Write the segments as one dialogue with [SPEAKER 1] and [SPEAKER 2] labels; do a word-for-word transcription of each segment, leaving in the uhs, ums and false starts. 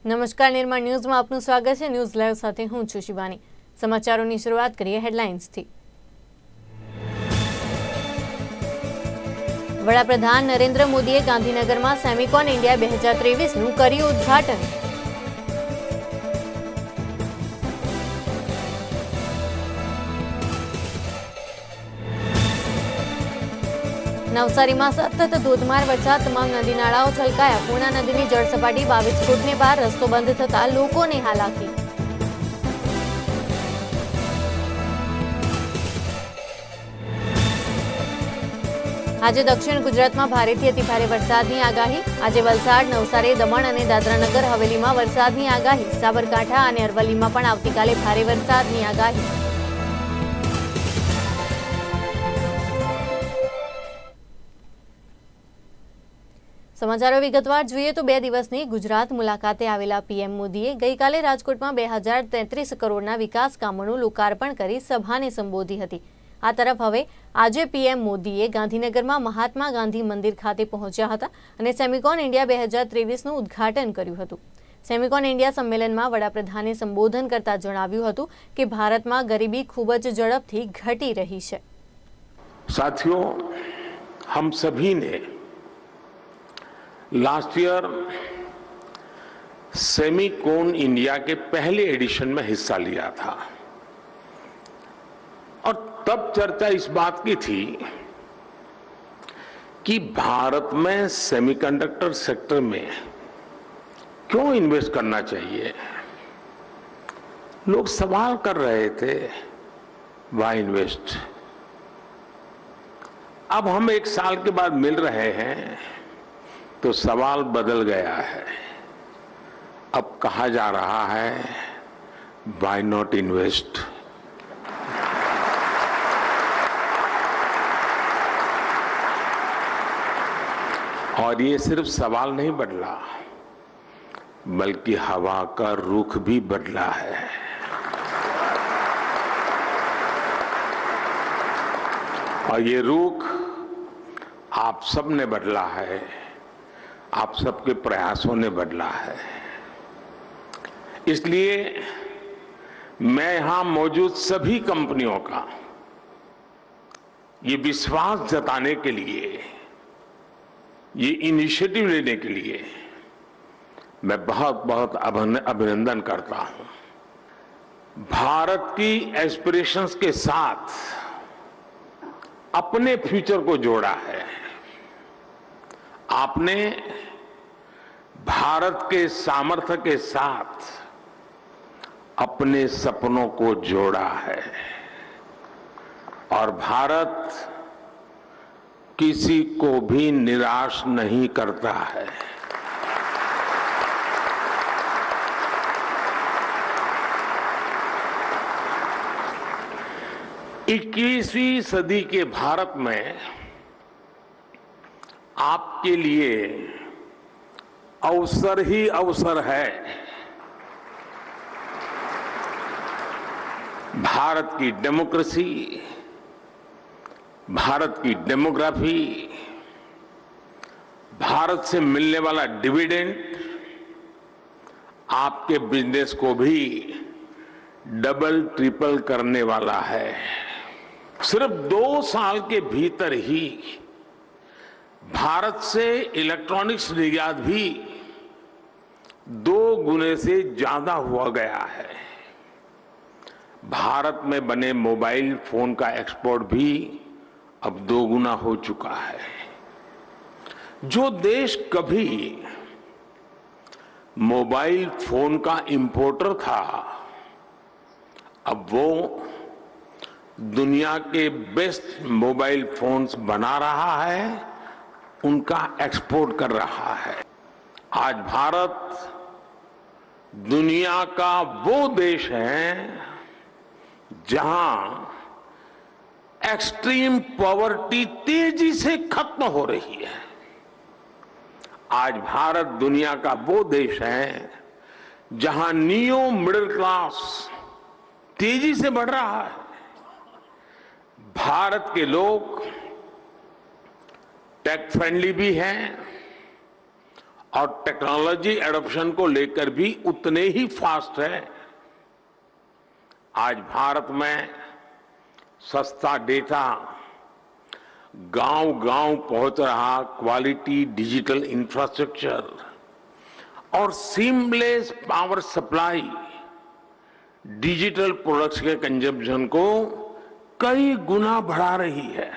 [SPEAKER 1] નમસ્કાર, નિર્માણ ન્યૂઝમાં આપનું સ્વાગત છે। ન્યૂઝ લાઈવ સાથે હું છું શિવાની। સમાચારોની શરૂઆત કરીએ હેડલાઇન્સથી। વડાપ્રધાન નરેન્દ્ર મોદીએ ગાંધીનગરમાં સેમિકોન ઇન્ડિયા બે હજાર ત્રેવીસનું કર્યું ઉદ્ઘાટન। નવસારીમાં સતત ધોધમાર વરસાદ તમામ નદી નાળાઓ છલકાયા। પૂર્ણા નદીની જળસપાટી બાવીસ ફૂટને પાર, રસ્તો બંધ થતા લોકોને હાલાકી। આજે દક્ષિણ ગુજરાતમાં ભારેથી અતિભારે વરસાદની આગાહી। આજે વલસાડ, નવસારી, દમણ અને દાદરાનગર હવેલીમાં વરસાદની આગાહી। સાબરકાંઠા અને અરવલ્લીમાં પણ આવતીકાલે ભારે વરસાદની આગાહી। समाचारों विगतवार જોઈએ તો બે દિવસની ગુજરાત મુલાકાતે આવેલા પીએમ મોદીએ ગઈકાલે રાજકોટમાં બે હજાર તેત્રીસ કરોડના વિકાસ કામોનું લોકાર્પણ કરી સભાને સંબોધી હતી। આ તરફ હવે આજે પીએમ મોદીએ ગાંધીનગરમાં મહાત્મા ગાંધી મંદિર ખાતે પહોંચ્યા હતા અને સેમિકોન ઇન્ડિયા બે હજાર ત્રેવીસનું ઉદ્ઘાટન કર્યું હતું। સેમિકોન ઇન્ડિયા સંમેલનમાં વડાપ્રધાને સંબોધન કરતા જણાવ્યું હતું કે ભારતમાં ગરીબી ખૂબ જ ઝડપથી ઘટી રહી છે।
[SPEAKER 2] साथियों, हम सभी ने लास्ट ईयर सेमिकोन इंडिया के पहले एडिशन में हिस्सा लिया था और तब चर्चा इस बात की थी कि भारत में सेमीकंडक्टर सेक्टर में क्यों इन्वेस्ट करना चाहिए। लोग सवाल कर रहे थे, वाई इन्वेस्ट। अब हम एक साल के बाद मिल रहे हैं तो सवाल बदल गया है। अब कहा जा रहा है, वाई नॉट इन्वेस्ट। और ये सिर्फ सवाल नहीं बदला, बल्कि हवा का रुख भी बदला है। और ये रुख आप सब ने बदला है, आप सबके प्रयासों ने बदला है। इसलिए मैं यहां मौजूद सभी कंपनियों का ये विश्वास जताने के लिए, ये इनिशिएटिव लेने के लिए मैं बहुत बहुत अभिनंदन करता हूं। भारत की एस्पिरेशंस के साथ अपने फ्यूचर को जोड़ा है। आपने भारत के सामर्थ्य के साथ अपने सपनों को जोड़ा है और भारत किसी को भी निराश नहीं करता है। इक्कीसवीं सदी के भारत में आपके लिए अवसर ही अवसर है। भारत की डेमोक्रेसी, भारत की डेमोग्राफी, भारत से मिलने वाला डिविडेंड आपके बिजनेस को भी डबल ट्रिपल करने वाला है। सिर्फ दो साल के भीतर ही भारत से इलेक्ट्रॉनिक्स निर्यात भी दो गुने से ज्यादा हुआ गया है। भारत में बने मोबाइल फोन का एक्सपोर्ट भी अब दो गुना हो चुका है। जो देश कभी मोबाइल फोन का इंपोर्टर था, अब वो दुनिया के बेस्ट मोबाइल फोन्स बना रहा है, उनका एक्सपोर्ट कर रहा है। आज भारत दुनिया का वो देश है जहां एक्सट्रीम पॉवर्टी तेजी से खत्म हो रही है। आज भारत दुनिया का वो देश है जहां नियो मिडिल क्लास तेजी से बढ़ रहा है। भारत के लोग टेक फ्रेंडली भी हैं और टेक्नोलॉजी एडॉप्शन को लेकर भी उतने ही फास्ट है। आज भारत में सस्ता डेटा गांव-गांव पहुंच रहा, क्वालिटी डिजिटल इंफ्रास्ट्रक्चर और seamless power supply digital products के कंजम्पशन को कई गुना बढ़ा रही है।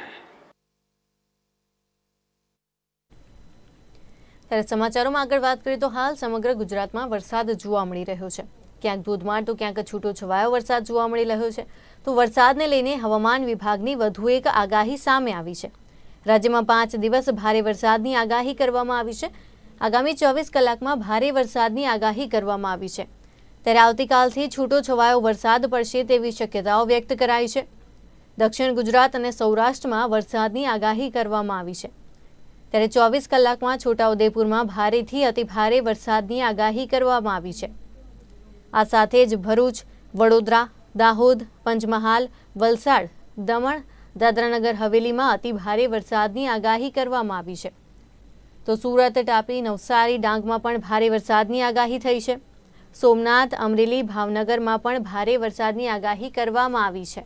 [SPEAKER 1] ત્યારે સમાચારોમાં આગળ વાત કરીએ તો હાલ સમગ્ર ગુજરાતમાં વરસાદ જોવા મળી રહ્યો છે। ક્યાંક ધોધમાર તો ક્યાંક છૂટો છવાયો વરસાદ જોવા મળી રહ્યો છે। તો વરસાદને લઈને હવામાન વિભાગની વધુ એક આગાહી સામે આવી છે। રાજ્યમાં પાંચ દિવસ ભારે વરસાદની આગાહી કરવામાં આવી છે। આગામી ચોવીસ કલાકમાં ભારે વરસાદની આગાહી કરવામાં આવી છે। ત્યારે આવતીકાલથી છૂટો છવાયો વરસાદ પડશે તેવી શક્યતાઓ વ્યક્ત કરાઈ છે। દક્ષિણ ગુજરાત અને સૌરાષ્ટ્રમાં વરસાદની આગાહી કરવામાં આવી છે। ત્યારે ચોવીસ કલાકમાં છોટાઉદેપુરમાં ભારેથી અતિભારે વરસાદની આગાહી કરવામાં આવી છે। આ સાથે જ ભરૂચ, વડોદરા, દાહોદ, પંચમહાલ, વલસાડ, દમણ, દાદરાનગર હવેલીમાં અતિભારે વરસાદની આગાહી કરવામાં આવી છે। તો સુરત, તાપી, નવસારી, ડાંગમાં પણ ભારે વરસાદની આગાહી થઈ છે। સોમનાથ, અમરેલી, ભાવનગરમાં પણ ભારે વરસાદની આગાહી કરવામાં આવી છે।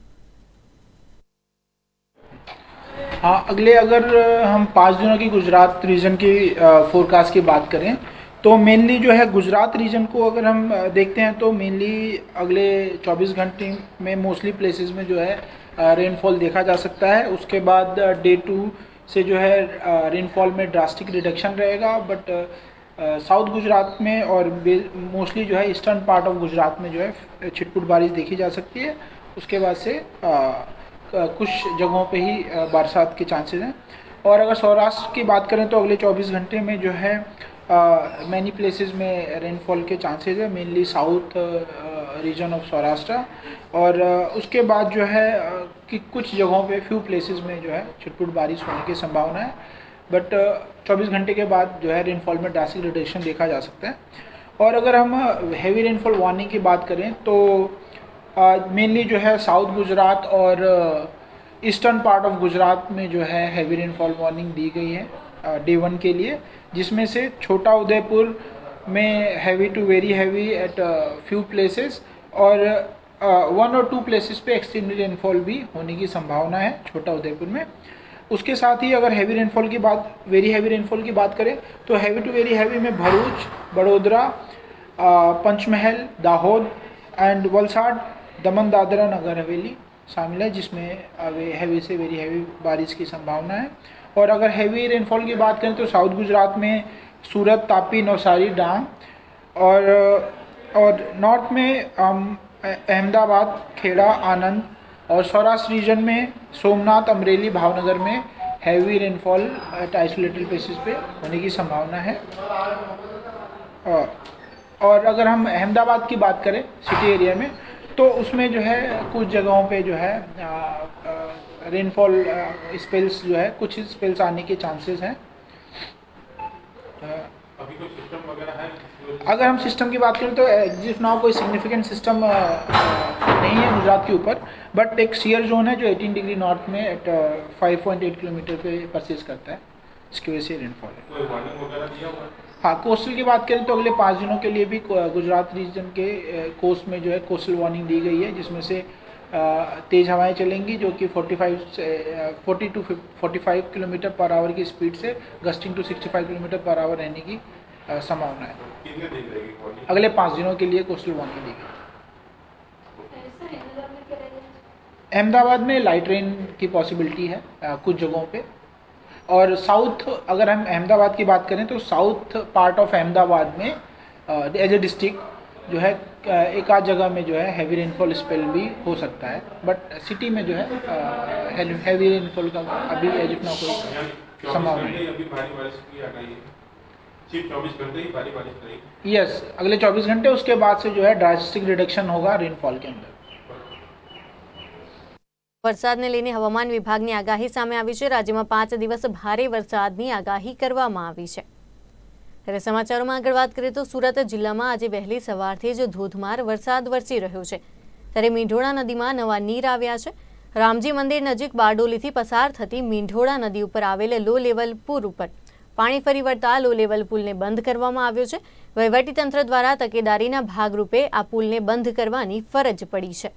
[SPEAKER 3] हाँ, अगले अगर हम पाँच दिनों की गुजरात रीजन की फोरकास्ट की बात करें तो मेनली जो है गुजरात रीजन को अगर हम देखते हैं तो मेनली अगले चौबीस घंटे में मोस्टली प्लेसेस में जो है रेनफॉल देखा जा सकता है। उसके बाद डे टू से जो है रेनफॉल में ड्रास्टिक रिडक्शन रहेगा, बट साउथ गुजरात में और मोस्टली जो है ईस्टर्न पार्ट ऑफ गुजरात में जो है छिटपुट बारिश देखी जा सकती है। उसके बाद से आ, कुछ जगहों पे ही बरसात के चांसेस हैं। और अगर सौराष्ट्र की बात करें तो अगले चौबीस घंटे में जो है मैनी प्लेसेस में रेनफॉल के चांसेस है, mainly south region of Saurashtra. और uh, उसके बाद जो है uh, कि कुछ जगहों पे फ्यू प्लेसेस में जो है छिटपुट बारिश होने की संभावना है, बट चौबीस घंटे के बाद जो है रेनफॉल में ड्रास्टिक रिडक्शन देखा जा सकता है। और अगर हम हैवी रेनफॉल वार्निंग की बात करें तो मेनली uh, जो है साउथ गुजरात और ईस्टर्न पार्ट ऑफ गुजरात में जो है हैवी रेनफॉल वार्निंग दी गई है डे वन के लिए, जिसमें से छोटा उदयपुर में heavy to very heavy at few places और वन और टू प्लेसेस पे एक्सट्रीमली रेनफॉल भी होने की संभावना है छोटा उदयपुर में। उसके साथ ही अगर हैवी रेनफॉल की बात वेरी हैवी रेनफॉल की बात करें तो हैवी टू वेरी हैवी में भरूच, बड़ोदरा, पंचमहल, दाहोद एंड वलसाड, दमन, दादरा, नगर हवेली शामिल है, जिसमें हैवी से वेरी हैवी बारिश की संभावना है। और अगर हैवी रेनफॉल की बात करें तो साउथ गुजरात में सूरत, तापी, नवसारी, डांग और और नॉर्थ में अहमदाबाद, खेड़ा, आनंद और सौराष्ट्र रीजन में सोमनाथ, अमरेली, भावनगर में heavy rainfall at isolated places पे होने की संभावना है। और अगर हम अहमदाबाद की बात करें सिटी एरिया में तो उसमें जो है कुछ जगहों पे जो है रेनफॉल स्पेल्स जो है कुछ स्पेल्स आने के चांसेस हैं।
[SPEAKER 4] अभी कोई सिस्टम वगैरह है?
[SPEAKER 3] अगर हम सिस्टम की बात करें तो जिस नाउ कोई सिग्निफिकेंट सिस्टम नहीं है गुजरात के ऊपर, बट एक शियर जोन है जो अठारह डिग्री नॉर्थ में at five point eight kilometre पे परसिस्ट करता है, इसकी वजह से रेनफॉल है।
[SPEAKER 4] कोई वार्निंग वगैरह दिया हुआ है?
[SPEAKER 3] हाँ, कोस्टल की बात करें तो अगले पाँच दिनों के लिए भी गुजरात रीजन के कोस्ट में जो है कोस्टल वार्निंग दी गई है, जिसमें से तेज़ हवाएं चलेंगी जो कि पैंतालीस से चालीस टू पैंतालीस किलोमीटर पर आवर की स्पीड से गस्टिंग टू पैंसठ किलोमीटर पर आवर रहने की संभावना है।
[SPEAKER 4] कितने दिन रहेगी?
[SPEAKER 3] अगले पाँच दिनों के लिए कोस्टल वार्निंग दी गई। अहमदाबाद में लाइट रेन की पॉसिबिलिटी है कुछ जगहों पे। और साउथ अगर हम अहमदाबाद की बात करें तो साउथ पार्ट ऑफ अहमदाबाद में एज ए डिस्ट्रिक्ट जो है एक आध जगह में जो है हैवी रेनफॉल स्पेल भी हो सकता है, बट सिटी में जो है हैवी रेनफॉल का अभी एज इफ ना कोई संभावना नहीं।
[SPEAKER 4] अभी भारी बारिश की आगाही है, सिर्फ चौबीस घंटे ही भारी बारिश रहेगी।
[SPEAKER 3] यस, अगले चौबीस घंटे उसके बाद से जो है ड्रास्टिक रिडक्शन होगा रेनफॉल के अंदर।
[SPEAKER 1] વરસાદને લઈને હવામાન વિભાગની આગાહી સામે આવી છે। રાજ્યમાં પાંચ દિવસ ભારે વરસાદની આગાહી કરવામાં આવી છે। ત્યારે સમાચારોમાં આગળ વાત કરીએ તો સુરત જિલ્લામાં આજે વહેલી સવારથી જ ધોધમાર વરસાદ વરસી રહ્યો છે। ત્યારે મીંઢોળા નદીમાં નવા નીર આવ્યા છે। રામજી મંદિર નજીક બારડોલીથી પસાર થતી મીંઢોળા નદી ઉપર આવેલ લો લેવલ પુલ ઉપર પાણી ફરી વળતા લો લેવલ પુલને બંધ કરવામાં આવ્યો છે। વહીવટીતંત્ર દ્વારા તકેદારીના ભાગરૂપે આ પુલને બંધ કરવાની ફરજ પડી છે।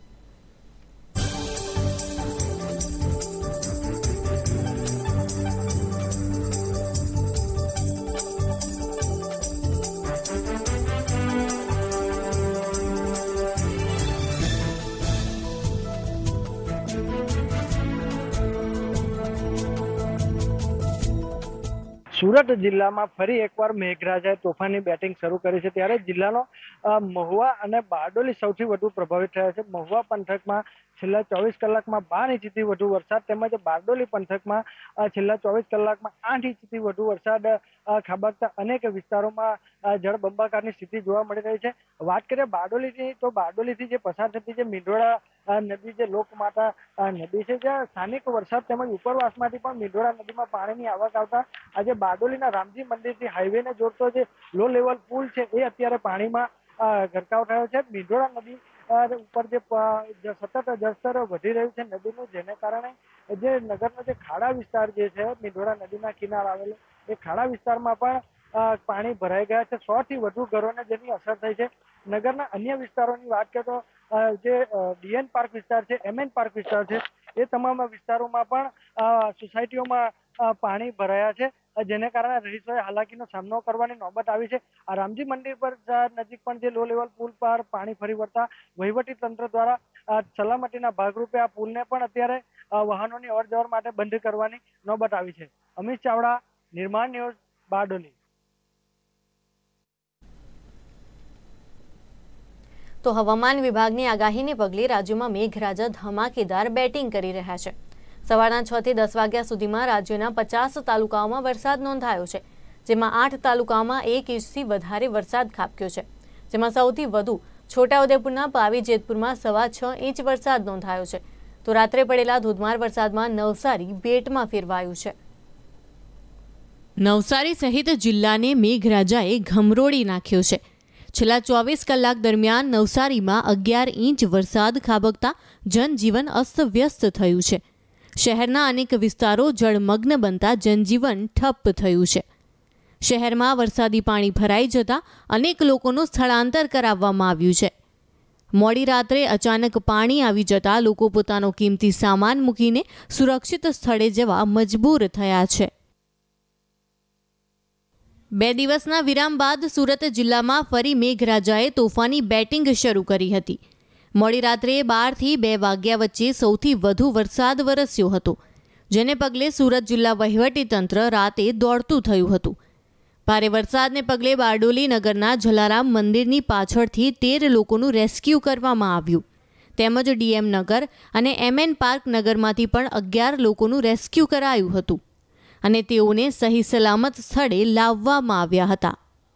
[SPEAKER 5] સુરત જિલ્લામાં ફરી એકવાર મેઘરાજાએ તોફાની બેટિંગ શરૂ કરી છે, ત્યારે જિલ્લાનો મહુવા અને બારડોલી સૌથી વધુ પ્રભાવિત થયા છે। મહુવા પંથકમાં છેલ્લા ચોવીસ કલાકમાં બાર ઇંચથી વધુ વરસાદ તેમજ બારડોલી પંથકમાં છેલ્લા ચોવીસ કલાકમાં આઠ ઇંચથી વધુ વરસાદ ખાબકતા અનેક વિસ્તારોમાં જળબંબાકારની સ્થિતિ જોવા મળી રહી છે। વાત કરીએ બારડોલીની તો બારડોલીથી જે પસાર થતી જે મીંઢોળા નદી જે લોકમાતા નદી છે, જ્યાં સ્થાનિક વરસાદ તેમજ ઉપરવાસમાંથી પણ મીંઢોળા નદીમાં પાણીની આવક આવતા આજે બારડોલીના રામજી મંદિરથી હાઈવેને જોડતો જે લો લેવલ પુલ છે એ અત્યારે પાણીમાં ગરકાવ થયો છે। મીંઢોળા નદી ઉપર જે સતત જળસ્તર વધી રહ્યું છે નદીનું, જેને કારણે જે નગરનો જે ખાડા વિસ્તાર જે છે મીંઢોળા નદીના કિનારે આવેલો એ ખાડા વિસ્તારમાં પણ પાણી ભરાઈ ગયા છે। સો થી વધુ ઘરોને જેની અસર થઈ છે। નગરના અન્ય વિસ્તારોની વાત કરીએ તો જે ડીએન પાર્ક વિસ્તાર છે, એમએન પાર્ક વિસ્તાર છે, એ તમામ વિસ્તારોમાં પણ સોસાયટીઓમાં પાણી ભરાયા છે, જેને કારણે રહીશોએ હાલાકીનો સામનો કરવાની નોબત આવી છે। આ રામજી મંદિર પર નજીક પણ જે લો લેવલ પુલ પર પાણી ફરી વળતા વહીવટી તંત્ર દ્વારા સલામતીના ભાગરૂપે આ પુલને પણ અત્યારે વાહનોની અવર જવર માટે બંધ કરવાની નોબત આવી છે। અમિત ચાવડા, નિર્માણ ન્યૂઝ, બારડોલી।
[SPEAKER 1] તો હવામાન વિભાગની આગાહીને પગલે રાજ્યમાં મેઘરાજા ધમાકેદાર બેટિંગ કરી રહ્યા છે। સવારના છ થી દસ વાગ્યા સુધીમાં રાજ્યના પચાસ તાલુકાઓમાં વરસાદ નોંધાયો છે, જેમાં આઠ તાલુકાઓમાં એક ઇંચથી વધારે વરસાદ ખાબક્યો છે, જેમાં સૌથી વધુ છોટાઉદેપુરના પાવી જેતપુરમાં સવા છ ઇંચ વરસાદ નોંધાયો છે। તો રાત્રે પડેલા ધોધમાર વરસાદમાં નવસારી બેટમાં ફેરવાયું છે। નવસારી સહિત જિલ્લાને મેઘરાજાએ ઘમરોળી નાખ્યો છે। છેલ્લા ચોવીસ કલાક દરમિયાન નવસારીમાં અગિયાર ઇંચ વરસાદ ખાબકતા જનજીવન અસ્તવ્યસ્ત થયું છે। શહેરના અનેક વિસ્તારો જળમગ્ન બનતા જનજીવન ઠપ્પ થયું છે। શહેરમાં વરસાદી પાણી ભરાઈ જતા અનેક લોકોનું સ્થળાંતર કરાવવામાં આવ્યું છે। મોડી રાત્રે અચાનક પાણી આવી જતા લોકો પોતાનો કિંમતી સામાન મૂકીને સુરક્ષિત સ્થળે જવા મજબૂર થયા છે। બે દિવસના વિરામ બાદ સુરત જિલ્લામાં ફરી મેઘરાજાએ તોફાની બેટિંગ શરૂ કરી હતી। મોડી રાત્રે બારથી બે વાગ્યા વચ્ચે સૌથી વધુ વરસાદ વરસ્યો હતો, જેને પગલે સુરત જિલ્લા વહીવટીતંત્ર રાતે દોડતું થયું હતું। ભારે વરસાદને પગલે બારડોલી નગરના જલારામ મંદિરની પાછળથી તેર લોકોનું રેસ્ક્યુ કરવામાં આવ્યું, તેમજ ડીએમ નગર અને એમએન પાર્ક નગરમાંથી પણ અગિયાર લોકોનું રેસ્ક્યુ કરાયું હતું અને તેઓને સહી સલામત સ્થળે લાવવામાં આવ્યા હતા।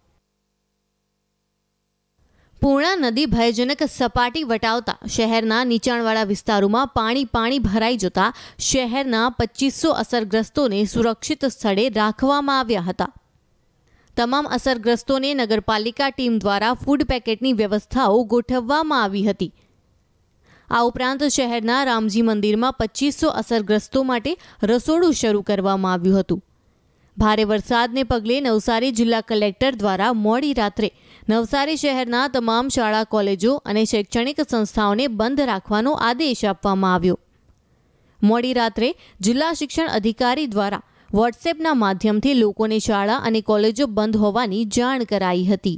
[SPEAKER 1] પૂર્ણા નદી ભયજનક સપાટી વટાવતા શહેરના નીચાણવાળા વિસ્તારોમાં પાણી પાણી ભરાઈ જતા શહેરના પચીસો અસરગ્રસ્તોને સુરક્ષિત સ્થળે રાખવામાં આવ્યા હતા। તમામ અસરગ્રસ્તોને નગરપાલિકા ટીમ દ્વારા ફૂડ પેકેટની વ્યવસ્થાઓ ગોઠવવામાં આવી હતી। આ ઉપરાંત શહેરના રામજી મંદિરમાં પચીસો અસરગ્રસ્તો માટે રસોડું શરૂ કરવામાં આવ્યું હતું। ભારે વરસાદને પગલે નવસારી જિલ્લા કલેક્ટર દ્વારા મોડી રાત્રે નવસારી શહેરના તમામ શાળા કોલેજો અને શૈક્ષણિક સંસ્થાઓને બંધ રાખવાનો આદેશ આપવામાં આવ્યો। મોડી રાત્રે જિલ્લા શિક્ષણ અધિકારી દ્વારા વોટ્સએપના માધ્યમથી લોકોને શાળા અને કોલેજો બંધ હોવાની જાણ કરાઈ હતી।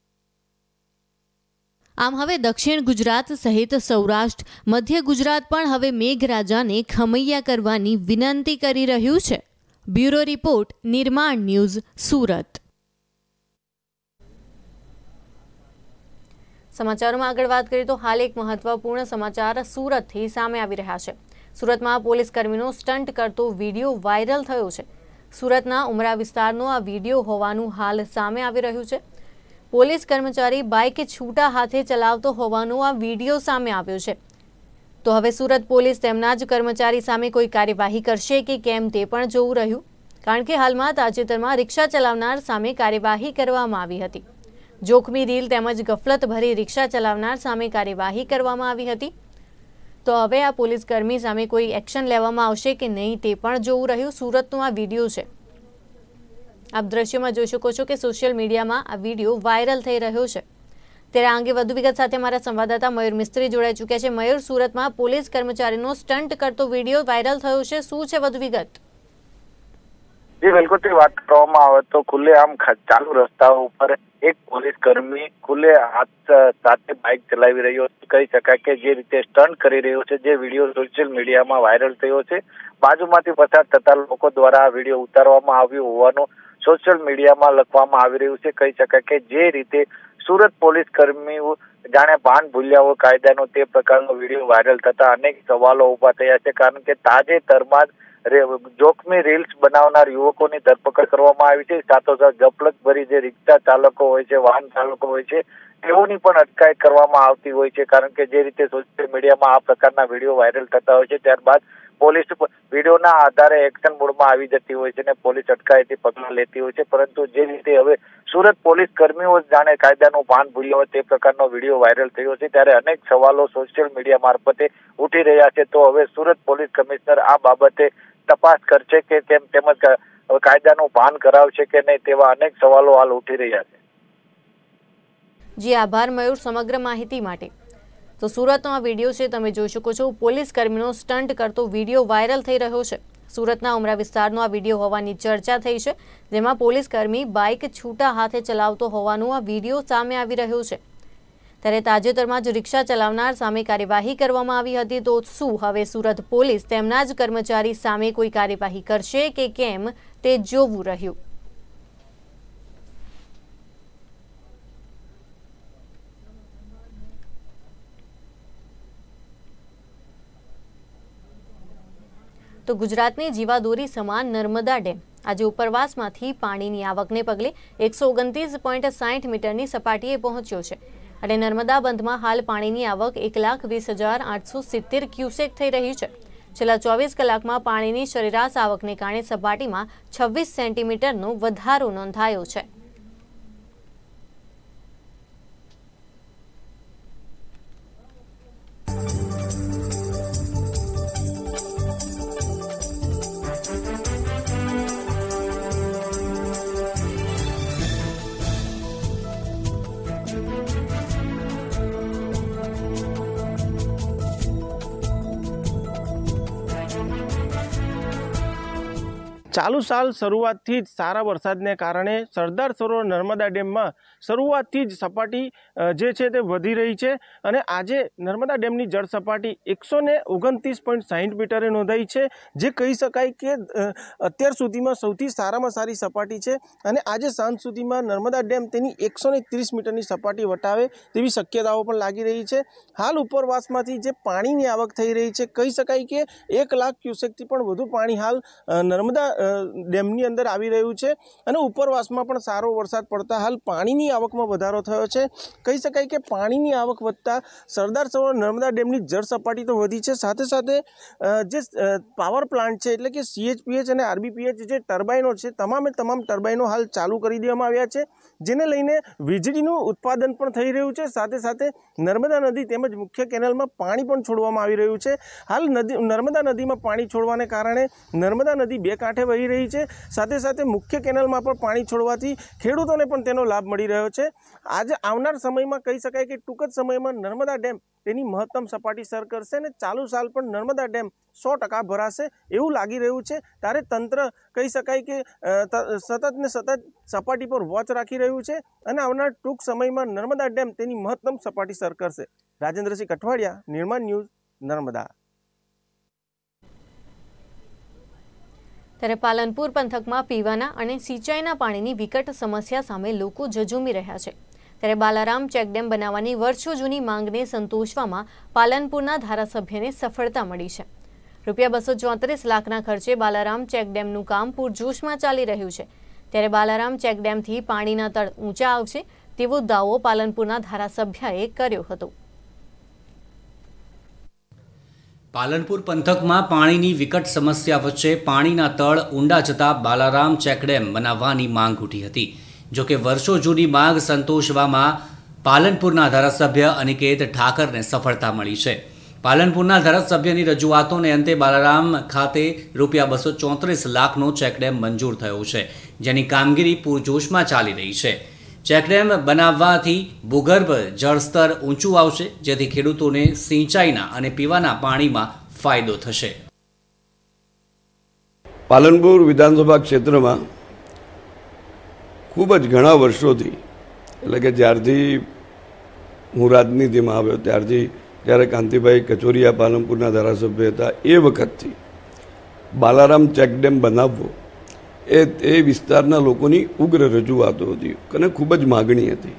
[SPEAKER 1] આમ હવે દક્ષિણ ગુજરાત સહિત સૌરાષ્ટ્ર, મધ્ય ગુજરાત પણ હવે મેઘરાજાને ખમૈયા કરવાની વિનંતી કરી રહ્યું છે। Bureau report, Nirman news, Surat. સમાચારોમાં આગળ વાત કરીએ તો હાલ એક મહત્વપૂર્ણ સમાચાર સુરતથી સામે આવી રહ્યા છે। સુરતમાં પોલીસ કર્મીનો સ્ટન્ટ કરતો વિડીયો વાયરલ થયો છે। સુરતના ઉમરા વિસ્તારનો આ વિડીયો હોવાનું હાલ સામે આવી રહ્યું છે। પોલીસ કર્મચારી બાઇક છૂટા હાથે ચલાવતો હોવાનો આ વિડીયો સામે આવ્યો છે। તો હવે સુરત પોલીસ તેમના જ કર્મચારી સામે કોઈ કાર્યવાહી કરશે કે કેમ તે પણ જોવું રહ્યું, કારણ કે હાલમાં તાજેતરમાં રિક્ષા ચલાવનાર સામે કાર્યવાહી કરવામાં આવી હતી। જોખમી રીલ તેમજ ગફલતભરી રિક્ષા ચલાવનાર સામે કાર્યવાહી કરવામાં આવી હતી। તો હવે આ પોલીસ કર્મી સામે કોઈ એક્શન લેવામાં આવશે કે નહીં તે પણ જોવું રહ્યું। સુરતનો આ વિડીયો છે, આપ દ્રશ્યોમાં જોઈ શકો છો કે સોશિયલ મીડિયામાં આ વિડીયો વાયરલ થઈ રહ્યો છે। ત્યારે આ અંગે વધુ વિગત સાથે અમારા સંવાદદાતા મયુર મિસ્ત્રી જોડાઈ ચૂક્યા છે। મયુર, સુરતમાં પોલીસ કર્મચારીનો સ્ટન્ટ કરતો વિડીયો વાયરલ થયો છે, શું છે વધુ વિગત?
[SPEAKER 6] जी बिल्कुल થી વાત કરવામાં આવે તો ખુલ્લેઆમ ચાલુ રસ્તાઓ ઉપર એક પોલીસ કર્મી ખુલ્લે હાથ સાથે બાઇક ચલાવી રહ્યો છે। કહી શકાય કે જે રીતે સ્ટન્ટ કરી રહ્યો છે, જે વિડીયો સોશિયલ મીડિયામાં વાયરલ થયો છે, બાજુમાંથી પસાર થતા લોકો દ્વારા આ વિડીયો ઉતારવામાં આવ્યો હોવાનું સોશિયલ મીડિયામાં લખવામાં આવી રહ્યું છે। કહી શકાય કે જે રીતે સુરત પોલીસ કર્મીઓ જાણે ભાન ભૂલ્યા હોય કાયદાનો, તે પ્રકારનો વિડીયો વાયરલ થતા અનેક સવાલો ઉભા થયા છે। કારણ કે તાજેતરમાં જ જોખમી રીલ્સ બનાવનાર યુવકોની ધરપકડ કરવામાં આવી છે। સાથોસાથ ગફલત ભરી જે રિક્ષા ચાલકો હોય છે, વાહન ચાલકો હોય છે, તેઓની પણ અટકાયત કરવામાં આવતી હોય છે। કારણ કે જે રીતે સોશિયલ મીડિયામાં આ પ્રકારના વિડીયો વાયરલ થતા હોય છે, ત્યારબાદ પોલીસ વિડીયોના આધારે એક્શન મોડમાં આવી જતી હોય છે અને પોલીસ અટકાયતી પગલાં લેતી હોય છે। પરંતુ જે રીતે હવે સુરત પોલીસ કર્મીઓ જાણે કાયદાનું ભાન ભૂલ્યા હોય તે પ્રકારનો વિડીયો વાયરલ થયો છે, ત્યારે અનેક સવાલો સોશિયલ મીડિયા મારફતે ઉઠી રહ્યા છે। તો હવે સુરત પોલીસ કમિશનર આ બાબતે તપાસ કરશે કે કેમ, તેમજ કાયદાનું ભાન કરાવશે કે નહીં, તેવા અનેક સવાલો હાલ ઉઠી રહ્યા છે।
[SPEAKER 1] જી આભાર મયુર સમગ્ર માહિતી માટે। તો સુરતનો આ વિડીયો છે, તમે જોઈ શકો છો, પોલીસ કર્મીનો સ્ટન્ટ કરતો વિડીયો વાયરલ થઈ રહ્યો છે। સુરતના ઉમરા વિસ્તારનો આ વિડીયો હોવાની ચર્ચા થઈ છે, જેમાં પોલીસ કર્મી બાઇક છૂટા હાથે ચલાવતો હોવાનો આ વિડીયો સામે આવી રહ્યો છે। ત્યારે તાજેતરમાં જ રિક્ષા ચલાવનાર સામે કાર્યવાહી કરવામાં આવી હતી, તો શું હવે સુરત પોલીસ તેમના જ કર્મચારી સામે કોઈ કાર્યવાહી કરશે કે કેમ, તે જોવું રહ્યું। તો ગુજરાતની જીવાદોરી સમાન નર્મદા ડેમ આજે ઉપરવાસમાંથી પાણીની આવકને પગલે એકસો ઓગણત્રીસ પોઈન્ટ સાઠ મીટરની સપાટીએ પહોંચ્યો છે અને નર્મદા બંધમાં હાલ પાણીની આવક એક લાખ વીસ હજાર આઠસો સિત્તેર ક્યુસેક થઈ રહી છે। છેલ્લા ચોવીસ કલાકમાં પાણીની સરેરાશ આવકને કારણે સપાટીમાં છવ્વીસ સેન્ટીમીટરનો વધારો નોંધાયો છે।
[SPEAKER 7] ચાલુ સાલ શરૂઆતથી જ સારા વરસાદને કારણે સરદાર સરોવર નર્મદા ડેમમાં શરૂઆતથી જ સપાટી જે છે તે વધી રહી છે અને આજે નર્મદા ડેમની જળ સપાટી એકસો ને ઓગણત્રીસ પોઈન્ટ સાઠ મીટરે નોંધાઈ છે, જે કહી શકાય કે અત્યાર સુધીમાં સૌથી સારામાં સારી સપાટી છે અને આજે સાંજ સુધીમાં નર્મદા ડેમ તેની એકસો ને ત્રીસ મીટરની સપાટી વટાવે તેવી શક્યતાઓ પણ લાગી રહી છે। હાલ ઉપરવાસમાંથી જે પાણીની આવક થઈ રહી છે, કહી શકાય કે એક લાખ ક્યુસેકથી પણ વધુ પાણી હાલ નર્મદા ડેમની અંદર આવી રહ્યું છે અને ઉપરવાસમાં પણ સારો વરસાદ પડતા હાલ પાણીની આવકમાં વધારો થયો છે। કહી શકાય કે પાણીની આવક વધતા સરદાર સરોવર નર્મદા ડેમની જળ સપાટી તો વધી છે, સાથે સાથે જે પાવર પ્લાન્ટ છે એટલે કે સીએચપીએચ અને આરબીપીએચ જે ટર્બાઇનો છે, તમામે તમામ ટર્બાઇનો હાલ ચાલુ કરી દેવામાં આવ્યા છે, જેને લઈને વીજળીનું ઉત્પાદન પણ થઈ રહ્યું છે। સાથે સાથે નર્મદા નદી તેમજ મુખ્ય કેનાલમાં પાણી પણ છોડવામાં આવી રહ્યું છે। હાલ નદી નર્મદા નદીમાં પાણી છોડવાને કારણે નર્મદા નદી બે કાંઠે વહી રહી છે, સાથે સાથે મુખ્ય કેનાલમાં પણ પાણી છોડવાથી ખેડૂતોને પણ તેનો લાભ મળી રહ્યો છે। આજે આવનાર સમયમાં કહી શકાય કે ટૂંક જ સમયમાં નર્મદા ડેમ તેની મહત્તમ સપાટી સર કરશે અને ચાલુ સાલ પણ નર્મદા ડેમ સો ટકા ભરાશે એવું લાગી રહ્યું છે। ત્યારે તંત્ર કહી શકાય કે સતત ને સતત સપાટી પર વોચ રાખી રહ્યું છે અને આવનાર ટૂંક સમયમાં નર્મદા ડેમ તેની મહત્તમ સપાટી સર કરશે। રાજેન્દ્રસિંહ કઠવાડિયા, નિર્માણ ન્યૂઝ, નર્મદા।
[SPEAKER 1] ત્યારે પાલનપુર પંથકમાં પીવાના અને સિંચાઈના પાણીની વિકટ સમસ્યા સામે લોકો ઝઝૂમી રહ્યા છે। ત્યારે બાલારામ ચેકડેમ બનાવવાની વર્ષો જૂની માંગને સંતોષવામાં પાલનપુરના ધારાસભ્યને સફળતા મળી છે। રૂપિયા બસો ચોત્રીસ લાખના ખર્ચે બાલારામ ચેકડેમનું કામ પૂરજોશમાં ચાલી રહ્યું છે। ત્યારે બાલારામ ચેકડેમથી પાણીના તળ ઊંચા આવશે તેવો દાવો પાલનપુરના ધારાસભ્યએ કર્યો હતો।
[SPEAKER 8] પાલનપુર પંથકમાં પાણીની વિકટ સમસ્યા વચ્ચે પાણીના તળ ઊંડા જતા બાલારામ ચેકડેમ બનાવવાની માંગ ઉઠી હતી। જોકે વર્ષો જૂની માંગ સંતોષવામાં પાલનપુરના ધારાસભ્ય અનિકેત ઠાકરને સફળતા મળી છે। પાલનપુરના ધારાસભ્યની રજૂઆતોને અંતે બાલારામ ખાતે રૂપિયા બસો ચોત્રીસ લાખનો ચેકડેમ મંજૂર થયો છે, જેની કામગીરી પૂરજોશમાં ચાલી રહી છે। ચેકડેમ બનાવવાથી ભૂગર્ભ જળસ્તર ઊંચું આવશે, જેથી ખેડૂતોને સિંચાઈના અને પીવાના પાણીમાં ફાયદો થશે।
[SPEAKER 9] પાલનપુર વિધાનસભા ક્ષેત્રમાં ખૂબ જ ઘણા વર્ષોથી, એટલે કે જ્યારથી હું રાજનીતિમાં આવ્યો ત્યારથી, જ્યારે કાંતિભાઈ કચોરિયા પાલનપુરના ધારાસભ્ય હતા એ વખતથી બાલારામ ચેકડેમ બનાવવો એ એ વિસ્તારના લોકોની ઉગ્ર રજૂઆતો હતી અને ખૂબ જ માગણી હતી।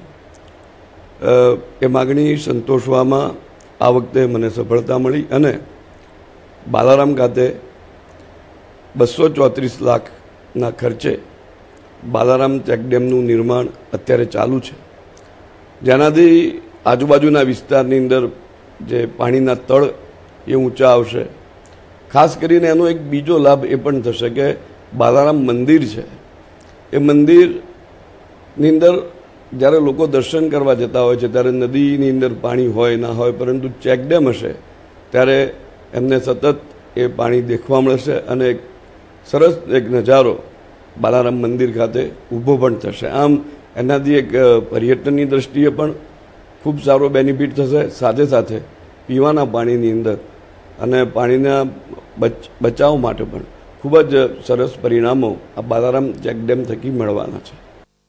[SPEAKER 9] એ માગણી સંતોષવામાં આ વખતે મને સફળતા મળી અને બાલારામ ખાતે બસો ચોત્રીસ લાખના ખર્ચે બાલારામ ચેકડેમનું નિર્માણ અત્યારે ચાલુ છે, જેનાથી આજુબાજુના વિસ્તારની અંદર જે પાણીના તળ એ ઊંચા આવશે। ખાસ કરીને એનો એક બીજો લાભ એ પણ થશે કે બાલારામ મંદિર છે એ મંદિરની અંદર જ્યારે લોકો દર્શન કરવા જતા હોય છે ત્યારે નદીની અંદર પાણી હોય ના હોય, પરંતુ ચેકડેમ હશે ત્યારે એમને સતત એ પાણી દેખવા મળશે અને એક સરસ એક નજારો બાલારામ મંદિર ખાતે ઊભો પણ થશે। આમ એનાથી એક પર્યટનની દ્રષ્ટિએ પણ ખૂબ સારો બેનિફિટ થશે, સાથે સાથે પીવાના પાણીની અંદર અને પાણીના બચાવ માટે પણ ખૂબ જ સરસ પરિણામો આ બાલારામ ચેકડેમ થકી મળવાના છે।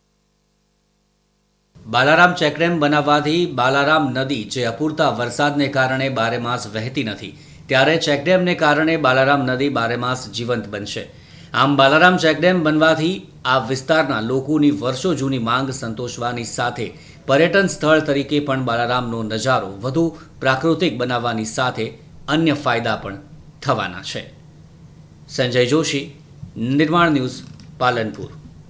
[SPEAKER 8] બાલારામ ચેકડેમ બનાવવાથી બાલારામ નદી જે અપૂરતા વરસાદને કારણે બારેમાસ વહેતી નથી, ત્યારે ચેકડેમને કારણે બાલારામ નદી બારેમાસ જીવંત બનશે। આમ બાલારામ ચેકડેમ બનવાથી આ વિસ્તારના લોકોની વર્ષો જૂની માંગ સંતોષવાની સાથે પર્યટન સ્થળ તરીકે પણ બાલારામનો નજારો વધુ પ્રાકૃતિક બનાવવાની સાથે અન્ય ફાયદા પણ થવાના છે। સંજય જોશી, નિર્માણ ન્યૂઝ, પાલનપુર।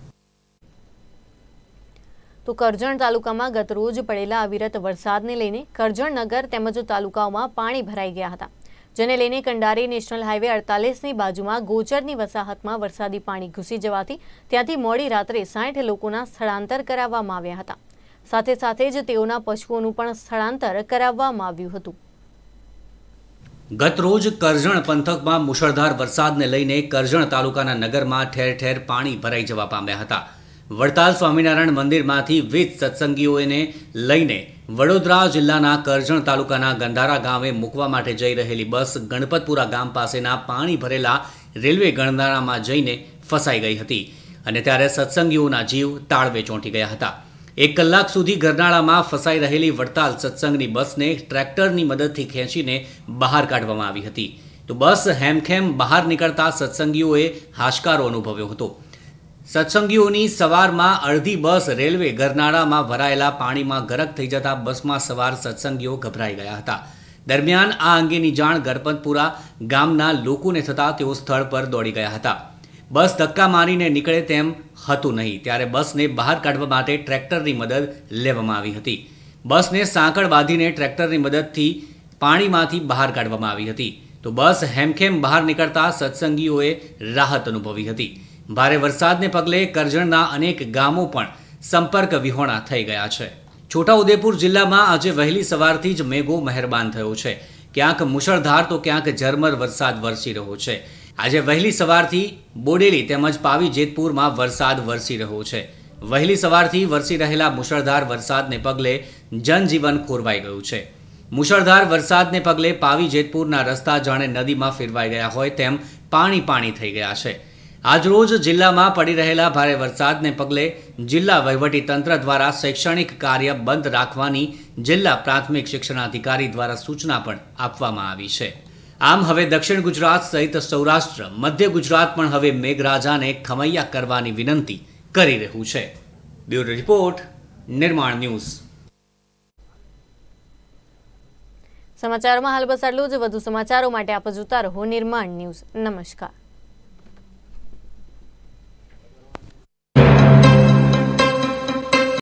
[SPEAKER 1] તો કરજણ તાલુકામાં ગત રોજ પડેલા અવિરત વરસાદને લઈને કરજણ નગર તેમજ તાલુકાઓમાં પાણી ભરાઈ ગયા હતા, જેને લઈને કંડારી નેશનલ હાઈવે અડતાલીસની બાજુમાં ગોચરની વસાહતમાં વરસાદી પાણી ઘૂસી જવાથી ત્યાંથી મોડી રાત્રે સાઠ લોકોના સ્થળાંતર કરાવવામાં આવ્યા હતા। સાથે સાથે જ તેઓના પશુઓનું પણ સ્થળાંતર કરાવવામાં આવ્યું હતું।
[SPEAKER 8] ગત રોજ કરજણ પંથકમાં મુશળધાર વરસાદને લઈને કરજણ તાલુકાના નગરમાં ઠેર ઠેર પાણી ભરાઈ જવા પામ્યા હતા। વડતાલ સ્વામિનારાયણ મંદિરમાંથી વીજ સત્સંગીઓને લઈને વડોદરા જિલ્લાના કરજણ તાલુકાના ગંધારા ગામે મૂકવા માટે જઈ રહેલી બસ ગણપતપુરા ગામ પાસેના પાણી ભરેલા રેલવે ગરનાળામાં જઈને ફસાઈ ગઈ હતી અને ત્યારે સત્સંગીઓના જીવ તાળવે ચોંટી ગયા હતા। એક કલાક સુધી ગરનાળામાં ફસાઈ રહેલી વડતાલ સત્સંગની બસને ટ્રેક્ટરની મદદથી ખેંચીને બહાર કાઢવામાં આવી હતી, તો બસ હેમખેમ બહાર નીકળતા સત્સંગીઓએ હાશકારો અનુભવ્યો હતો। સત્સંગીઓની સવારમાં અડધી બસ રેલવે ગરનાળામાં ભરાયેલા પાણીમાં ગરક થઈ જતા બસમાં સવાર સત્સંગીઓ ગભરાઈ ગયા હતા। દરમિયાન આ અંગેની જાણ ગણપતપુરા ગામના લોકોને થતાં તેઓ સ્થળ પર દોડી ગયા હતા। બસ ધક્કા મારીને નીકળે તેમ હતું નહીં, ત્યારે બસને બહાર કાઢવા માટે ટ્રેક્ટરની મદદ લેવામાં આવી હતી। બસને સાંકળ બાંધીને ટ્રેક્ટરની મદદથી પાણીમાંથી બહાર કાઢવામાં આવી હતી, તો બસ હેમખેમ બહાર નીકળતા સત્સંગીઓએ રાહત અનુભવી હતી। ભારે વરસાદને પગલે કરજણના અનેક ગામો પણ સંપર્ક વિહોણા થઈ ગયા છે। છોટાઉદેપુર જિલ્લામાં આજે વહેલી સવારથી જ મેઘો મહેરબાન થયો છે, ક્યાંક મુશળધાર તો ક્યાંક ઝરમર વરસાદ વરસી રહ્યો છે। આજે વહેલી સવારથી બોડેલી તેમજ પાવી જેતપુરમાં વરસાદ વરસી રહ્યો છે। વહેલી સવારથી વરસી રહેલા મુશળધાર વરસાદને પગલે જનજીવન ખોરવાઈ ગયું છે। મુશળધાર વરસાદને પગલે પાવી જેતપુરના રસ્તા જાણે નદીમાં ફેરવાઈ ગયા હોય તેમ પાણી પાણી થઈ ગયા છે। આજરોજ જિલ્લામાં પડી રહેલા ભારે વરસાદને પગલે જિલ્લા વહીવટી તંત્ર દ્વારા શૈક્ષણિક કાર્ય બંધ રાખવાની જિલ્લા પ્રાથમિક શિક્ષણાધિકારી દ્વારા સૂચના પણ આપવામાં આવી છે। આમ હવે દક્ષિણ ગુજરાત સહિત સૌરાષ્ટ્ર, મધ્ય ગુજરાત પણ હવે મેઘરાજાને ખમૈયા કરવાની વિનંતી કરી રહ્યું છે। Bureau report, Nirman news.
[SPEAKER 1] સમાચારોમાં હાલ બસ આટલું જ। વધુ સમાચારો માટે આપ જોતા રહો નિર્માણ ન્યૂઝ। નમસ્કાર।